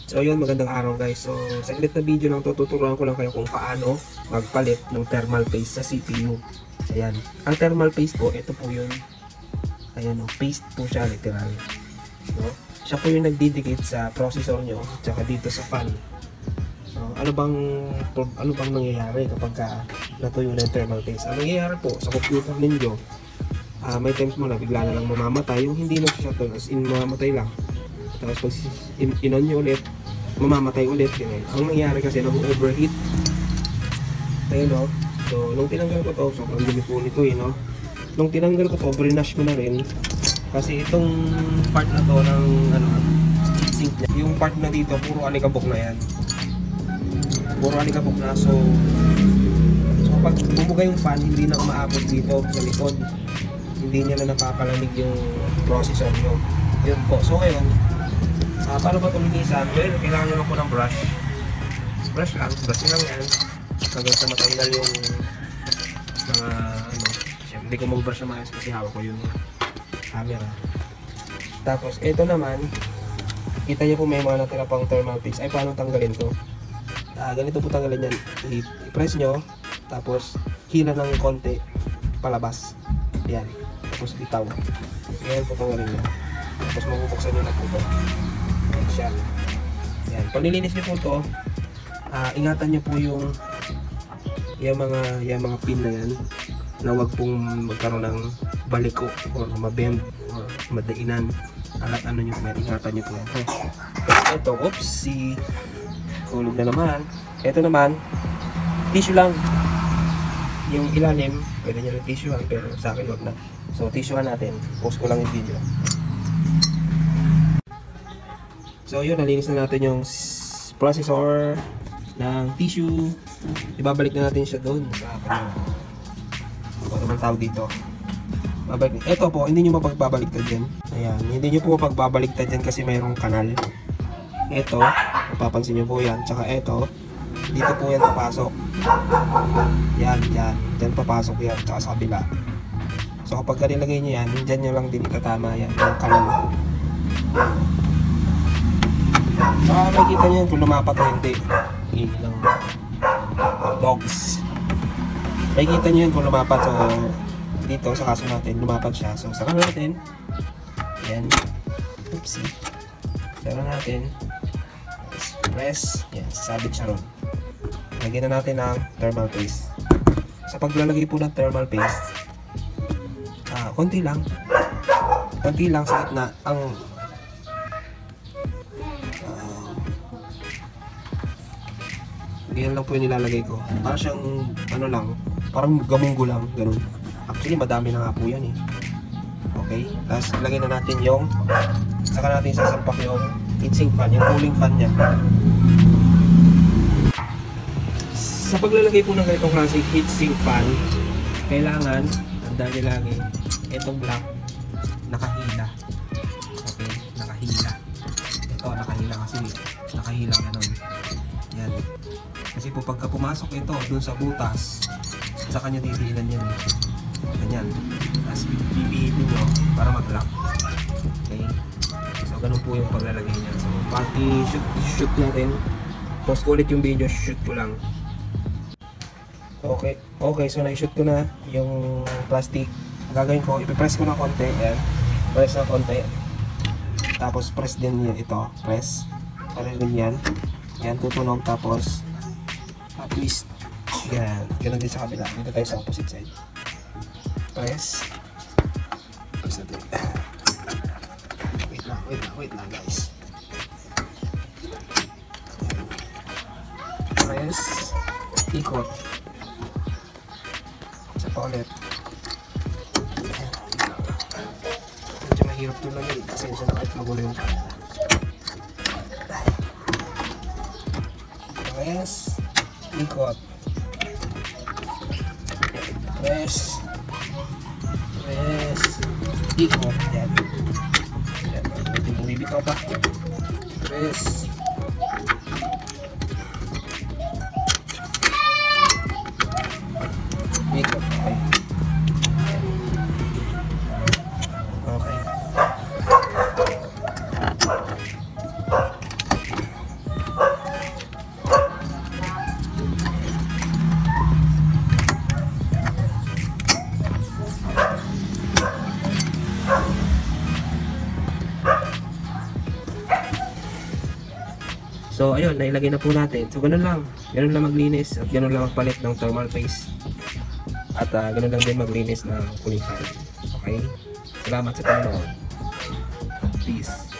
So yun, magandang araw guys. So sa ulit na video lang to, tuturuan ko lang kayo kung paano magpalit ng thermal paste sa CPU. Ayan. Ang thermal paste po, ito po yun. Ayan o, paste po siya literal. No? Siya po yung nagdidikit sa processor nyo, tsaka dito sa fan. No? Ano bang nangyayari kapag natuyo na yung thermal paste? Ang nangyayari po sa computer ninyo, may times mo na bigla na lang mamamatay, yung hindi na shutdown, as in mamamatay lang. Tapos pag in-on nyo ulit, mamamatay ulit. Ganyan. Ang nangyayari kasi nag-overheat. Ayun o. So, nung tinanggal ko to, sobrang dumi po nito no? Nung tinanggal ko to, brinash ko na rin. Kasi itong part na to ng sink niya, yung part na dito, puro alikabok na yan. Puro alikabok na. So pag bumuga yung fan, hindi na umaabot dito sa likod. Hindi niya na napapalamig yung processor nyo. Yun po. So ngayon, paano ba ito linisan? Well, kailangan nyo lang po ng brush. Brush lang yan. Hanggang sa matanggal yung mga hindi ko mag-brush na maayos kasi hawak ko yung camera. Tapos, ito naman, kita nyo po may mga natira pang thermal paste. Ay, paano tanggalin to? Ganito po tanggalin yan. I-press nyo, tapos hila ng konti, palabas. Yan. Tapos bitaw. Yan po tanggalin nyo. Tapos mabubuksan nyo na po ito. Siya. Yan. Pag nilinis nyo po ito, ingatan nyo po yung mga pin na yan na wag pong magkaroon ng baliko o mabend o madainan. Ano nyo po yan, ingatan nyo po yan. Ito, oopsie, kulog na naman. Ito naman, tissue lang. Yung ilalim, pwede nyo ng tissue lang, pero sa akin wag na. So, tissuehan natin. Post ko lang yung video. So yun, nalinis na natin yung processor ng tissue. Ibabalik na natin siya doon sa ano naman tawag dito. Babalik. Ito po, hindi nyo mapagbabaliktad yan. Ayan, hindi nyo po mapagbabaliktad yan kasi mayroong kanal. Ito, mapapansin nyo po yan. Tsaka ito, dito po yan papasok. Yan. Dyan papasok yan. Tsaka sa kabila. So kapag nilagay nyo yan, dyan nyo lang din itatama yan. Yung kanal. Makikita nyo yan kung lumapat o hindi. Ilang dogs. Makikita nyo yan kung lumapat. So dito sa kaso natin, lumapat siya. So saka natin. Yan. Oopsie. Saka natin. Press. Yan. Sasabit siya ron. Lagyan na natin ng thermal paste. Sa paglalagay po ng thermal paste, konti lang sa gitna. Ganyan lang po yung nilalagay ko. Para siyang ano lang, parang gamunggo lang, ganun. Actually madami na nga po yan eh. Okay, tapos lagay na natin yung, saka natin sasampak yung heatsink fan, yung cooling fan niya. Sa paglalagay po ng ganitong klaseng heatsink fan, kailangan, tandaan niyo lagi, itong black, nakahila. Okay, nakahila. Ito, nakahila kasi, nakahila ganun. Yan. Kasi po pagka pumasok ito dun sa butas, sa kanya didiinan yan. Ganyan. Tapos bibihitin nyo para mag-lock. Okay? So ganun po yung paglalagay niya. So pag i-shoot natin, pause ko ulit yung video, shoot ko lang. Okay, so na-shoot ko na yung plastic. Gagawin ko, ipipress ko na konti. Yan. Press na konti. Tapos press din yun ito. Press. Para rin yan. Yan, tutunog. Tapos twist. Yan. Ganun din sa kabila. Dito tayo sa opposite side. Press. Press natin. Wait lang guys. Press. Ikot. Isa pa ulit. Medyo mahirap ito lang yun. Kasi isa na kahit magulo yung camera. Press. Ikot. Press. Ikot. Yan. Pwede bumibitaw pa. Press. Ikot. Okay. Okay. So ayun, nailagay na po natin. So ganun lang maglinis at ganun lang magpalit ng thermal paste. At ganun lang din maglinis ng cooling fan. Okay? Salamat sa panonood. Peace.